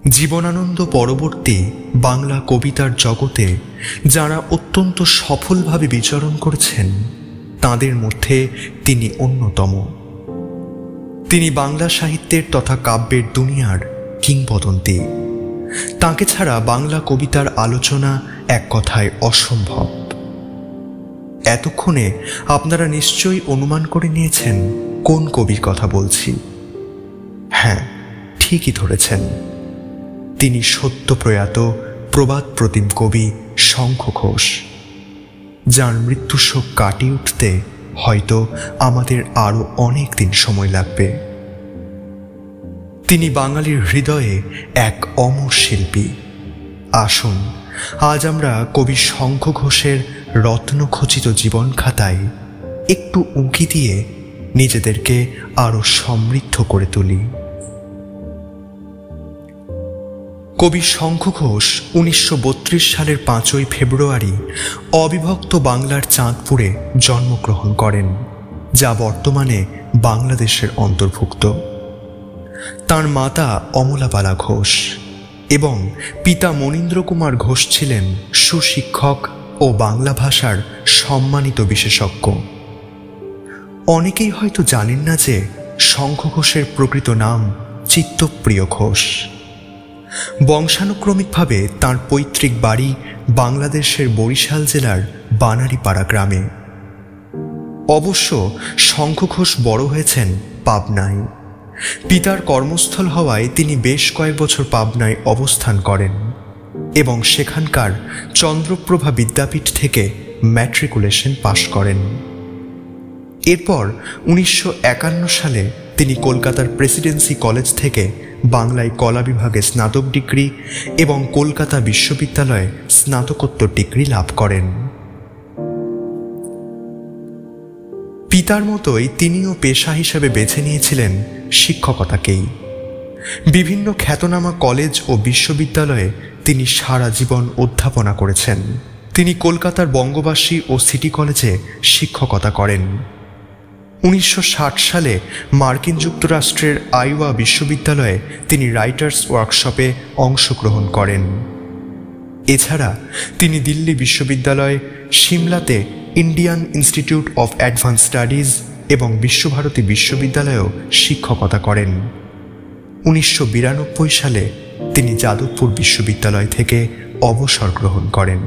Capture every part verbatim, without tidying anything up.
জীবনানন্দ পরবর্তী বাংলা কবিতার জগতে যারা অত্যন্ত সফলভাবে বিচরণ করেছেন তাদের মধ্যে তিনি অন্যতম। তিনি বাংলা সাহিত্যের তথা কাব্যের দুনিয়ার কিংবদন্তি। তাকে ছাড়া বাংলা কবিতার আলোচনা এক কথায় অসম্ভব। এতক্ষণে আপনারা নিশ্চয়ই অনুমান করে নিয়েছেন কোন কবির কথা বলছি। হ্যাঁ, ঠিকই ধরেছেন, তিনি সদ্য প্রয়াত প্রবাদ প্রতিম কবি শঙ্খ ঘোষ, যার মৃত্যুশোক কাটিয়ে উঠতে হয়তো আমাদের আরও অনেক দিন সময় লাগবে। তিনি বাঙালির হৃদয়ে এক অমর শিল্পী। আসুন আজ আমরা কবি শঙ্খ ঘোষের রত্নখচিত জীবন খাতায় একটু উঁকি দিয়ে নিজেদেরকে আরও সমৃদ্ধ করে তুলি। কবি শঙ্খ ঘোষ উনিশশো বত্রিশ সালের পাঁচই ফেব্রুয়ারি অবিভক্ত বাংলার চাঁদপুরে জন্মগ্রহণ করেন, যা বর্তমানে বাংলাদেশের অন্তর্ভুক্ত। তার মাতা অমলাবালা ঘোষ এবং পিতা মনীন্দ্র কুমার ঘোষ ছিলেন সুশিক্ষক ও বাংলা ভাষার সম্মানিত বিশেষজ্ঞ। অনেকেই হয়তো জানেন না যে শঙ্খ ঘোষের প্রকৃত নাম চিত্তপ্রিয় ঘোষ। বংশানুক্রমিকভাবে তাঁর পৈতৃক বাড়ি বাংলাদেশের বরিশাল জেলার বানারীপাড়া গ্রামে। অবশ্য শঙ্খ ঘোষ বড় হয়েছেন পাবনায়। পিতার কর্মস্থল হওয়ায় তিনি বেশ কয়েক বছর পাবনায় অবস্থান করেন এবং সেখানকার চন্দ্রপ্রভা বিদ্যাপীঠ থেকে ম্যাট্রিকুলেশন পাশ করেন। এরপর উনিশশো একান্ন সালে তিনি কলকাতার প্রেসিডেন্সি কলেজ থেকে বাংলায় কলা বিভাগে স্নাতক ডিগ্রি এবং কলকাতা বিশ্ববিদ্যালয়ে স্নাতকোত্তর ডিগ্রি লাভ করেন। পিতার মতোই তিনিও পেশা হিসেবে বেছে নিয়েছিলেন শিক্ষকতাকেই। বিভিন্ন খ্যাতনামা কলেজ ও বিশ্ববিদ্যালয়ে তিনি সারা জীবন অধ্যাপনা করেছেন। তিনি কলকাতার বঙ্গবাসী ও সিটি কলেজে শিক্ষকতা করেন। উনিশশো ষাট সালে মার্কিন যুক্তরাষ্ট্রের আইওয়া বিশ্ববিদ্যালয়ে তিনি রাইটার্স ওয়ার্কশপে অংশগ্রহণ করেন। এছাড়া তিনি দিল্লি বিশ্ববিদ্যালয়, সিমলাতে Indian institute of advance studies এবং বিশ্বভারতী বিশ্ববিদ্যালয়েও শিক্ষকতা করেন। উনিশশো বিরানব্বই সালে তিনি যাদবপুর বিশ্ববিদ্যালয় থেকে অবসর গ্রহণ করেন।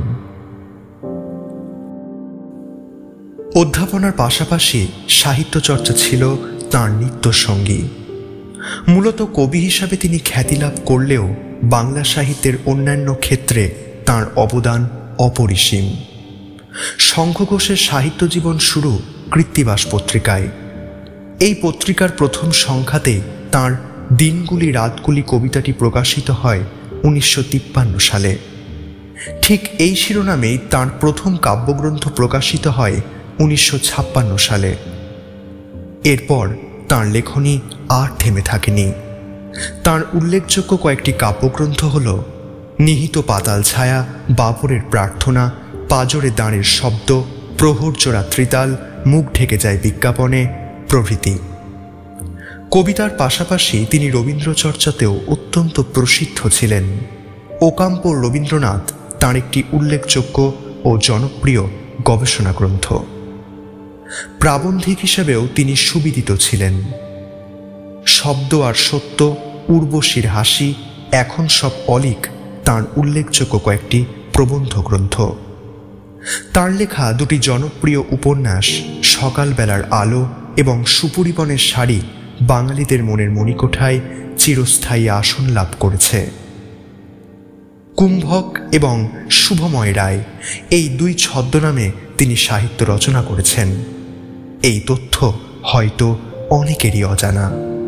অধ্যাপনার পাশাপাশি সাহিত্য চর্চা ছিল তাঁর নিত্যসঙ্গী। মূলত কবি হিসাবে তিনি খ্যাতি লাভ করলেও বাংলা সাহিত্যের অন্যান্য ক্ষেত্রে তাঁর অবদান অপরিসীম। শঙ্খ ঘোষের সাহিত্য জীবন শুরু কৃত্তিবাস পত্রিকায়। এই পত্রিকার প্রথম সংখ্যাতে তাঁর দিনগুলি রাতগুলি কবিতাটি প্রকাশিত হয় উনিশশো তিপ্পান্ন সালে। ঠিক এই শিরোনামেই তাঁর প্রথম কাব্যগ্রন্থ প্রকাশিত হয় উনিশশো ছাপ্পান্ন সালে। এরপর তাঁর লেখনী আর থেমে থাকেনি। তাঁর উল্লেখযোগ্য কয়েকটি কাব্যগ্রন্থ হল নিহিত পাতাল ছায়া, বাবরের প্রার্থনা, পাজরে দাঁড়ের শব্দ, প্রহরজোড়া ত্রিতাল, মুখ ঢেকে যায় বিজ্ঞাপনে প্রভৃতি। কবিতার পাশাপাশি তিনি রবীন্দ্রচর্চাতেও অত্যন্ত প্রসিদ্ধ ছিলেন। ওকাম্পোর রবীন্দ্রনাথ তাঁর একটি উল্লেখযোগ্য ও জনপ্রিয় গবেষণা গ্রন্থ। প্রাবন্ধিক হিসেবেও তিনি সুবিদিত ছিলেন। শব্দ আর সত্য, উর্বশীর হাসি, এখন সব অলিক তাঁর উল্লেখযোগ্য কয়েকটি প্রবন্ধ গ্রন্থ। তাঁর লেখা দুটি জনপ্রিয় উপন্যাস সকালবেলার আলো এবং সুপরিবনের শাড়ি বাঙালিদের মনের মণিকোঠায় চিরস্থায়ী আসন লাভ করেছে। কুম্ভক এবং শুভময় রায় এই দুই ছদ্মনামে তিনি সাহিত্য রচনা করেছেন। এই তথ্য হয়তো অনেকেরই অজানা।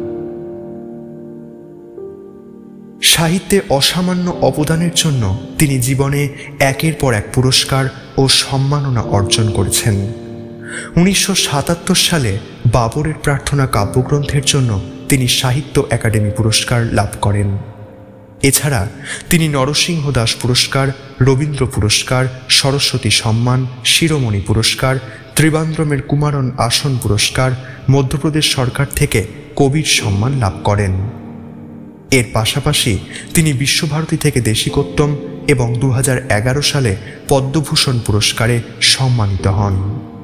সাহিত্যে অসামান্য অবদানের জন্য তিনি জীবনে একের পর এক পুরস্কার ও সম্মাননা অর্জন করেছেন। উনিশশো সাতাত্তর সালে বাবরের প্রার্থনা কাব্যগ্রন্থের জন্য তিনি সাহিত্য একাডেমি পুরস্কার লাভ করেন। এছাড়া তিনি নরসিংহ দাস পুরস্কার, রবীন্দ্র পুরস্কার, সরস্বতী সম্মান, শিরোমণি পুরস্কার, ত্রিবান্দ্রমের কুমারন আসন পুরস্কার, মধ্যপ্রদেশ সরকার থেকে কবির সম্মান লাভ করেন। এর পাশাপাশি তিনি বিশ্বভারতী থেকে দেশিকোত্তম এবং দু হাজার এগারো সালে পদ্মভূষণ পুরস্কারে সম্মানিত হন।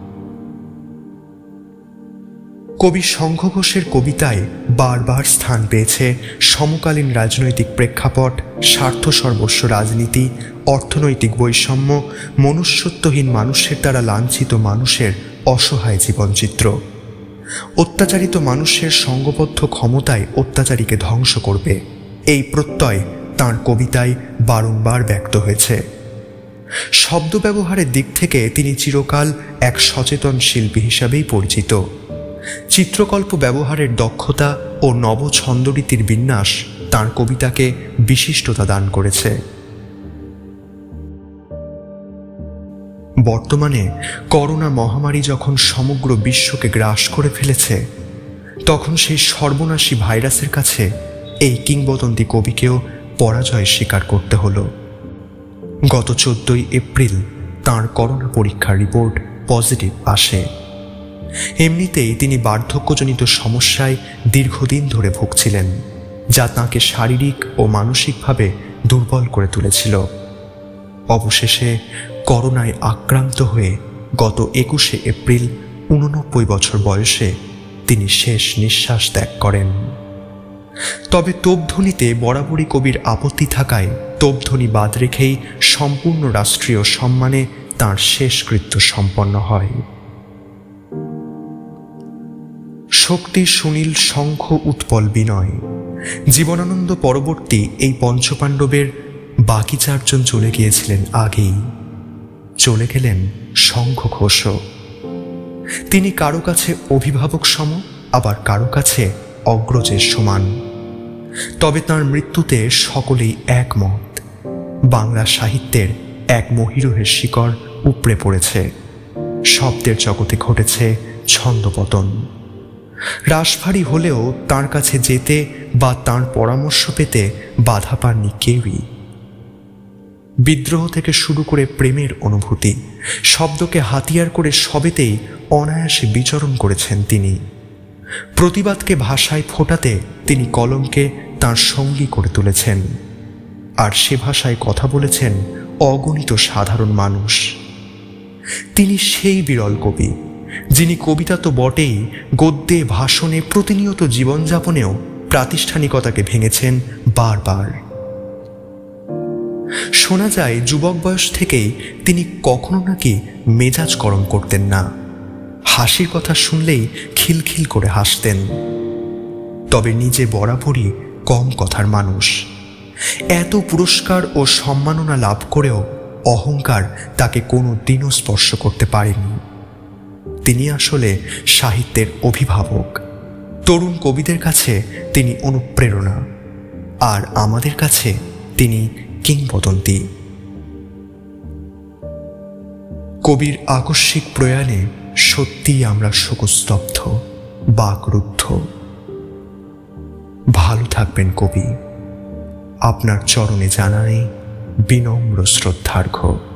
কবি শঙ্খ ঘোষের কবিতায় বারবার স্থান পেয়েছে সমকালীন রাজনৈতিক প্রেক্ষাপট, স্বার্থ সর্বস্ব রাজনীতি, অর্থনৈতিক বৈষম্য, মনুষ্যত্বহীন মানুষের দ্বারা লাঞ্ছিত মানুষের অসহায় জীবনচিত্র। অত্যাচারিত মানুষের সঙ্গবদ্ধ ক্ষমতায় অত্যাচারীকে ধ্বংস করবে, এই প্রত্যয় তাঁর কবিতায় বারংবার ব্যক্ত হয়েছে। শব্দ ব্যবহারের দিক থেকে তিনি চিরকাল এক সচেতন শিল্পী হিসাবেই পরিচিত। চিত্রকল্প ব্যবহারের দক্ষতা ও নব ছন্দরীতির বিন্যাস তাঁর কবিতাকে বিশিষ্টতা দান করেছে। বর্তমানে করোনা মহামারী যখন সমগ্র বিশ্বকে গ্রাস করে ফেলেছে, তখন সেই সর্বনাশী ভাইরাসের কাছে এই কিংবদন্তি কবিকেও পরাজয় স্বীকার করতে হলো। গত চোদ্দই এপ্রিল তাঁর করোনা পরীক্ষার রিপোর্ট পজিটিভ আসে। এমনিতেই তিনি বার্ধক্যজনিত সমস্যায় দীর্ঘদিন ধরে ভুগছিলেন, যা তাঁকে শারীরিক ও মানসিকভাবে দুর্বল করে তুলেছিল। অবশেষে করোনায় আক্রান্ত হয়ে গত একুশে এপ্রিল উননব্বই বছর বয়সে তিনি শেষ নিঃশ্বাস ত্যাগ করেন। তবে তোপধ্বনিতে বরাবরই কবির আপত্তি থাকায় তোপধ্বনি বাদ রেখেই সম্পূর্ণ রাষ্ট্রীয় সম্মানে তাঁর শেষকৃত্য সম্পন্ন হয়। শক্তি, সুনীল, শঙ্খ, উৎপল, বিনয়, জীবনানন্দ পরবর্তী এই পঞ্চপাণ্ডবের বাকি চারজন চলে গিয়েছিলেন আগেই। চলে গেলেন শঙ্খ ঘোষও। তিনি কারো কাছে অভিভাবক সম, আবার কারো কাছে অগ্রজের সমান। তবে তাঁর মৃত্যুতে সকলেই একমত, বাংলা সাহিত্যের এক মহিরুহের শিকড় উপড়ে পড়েছে। শব্দের জগতে ঘটেছে ছন্দপতন। রাশভারী হলেও তাঁর কাছে যেতে বা তাঁর পরামর্শ পেতে বাধা পাননি কেউই। বিদ্রোহ থেকে শুরু করে প্রেমের অনুভূতি, শব্দকে হাতিয়ার করে সবেতেই অনায়াসে বিচরণ করেছেন তিনি। প্রতিবাদকে ভাষায় ফোটাতে তিনি কলমকে তাঁর সঙ্গী করে তুলেছেন, আর সে ভাষায় কথা বলেছেন অগণিত সাধারণ মানুষ। তিনি সেই বিরল কবি যিনি কবিতা তো বটেই, গদ্যে, ভাষণে, প্রতিনিয়ত জীবনযাপনেও প্রাতিষ্ঠানিকতাকে ভেঙেছেন বারবার। শোনা যায় যুবক বয়স থেকেই তিনি কখনো নাকি মেজাজ গরম করতেন না, হাসির কথা শুনলেই খিলখিল করে হাসতেন। তবে নিজে বরাবরই কম কথার মানুষ। এত পুরস্কার ও সম্মাননা লাভ করেও অহংকার তাকে কোনো দিনও স্পর্শ করতে পারেনি। তিনি আসলে সাহিত্যের অভিভাবক। তরুণ কবিদের কাছে তিনি অনুপ্রেরণা, আর আমাদের কাছে তিনি কিংবদন্তি। কবির আকস্মিক প্রয়াণে সত্যিই আমরা শোকস্তব্ধ, বাকরুদ্ধ। ভালো থাকবেন কবি। আপনার চরণে জানাই বিনম্র শ্রদ্ধার্ঘ্য।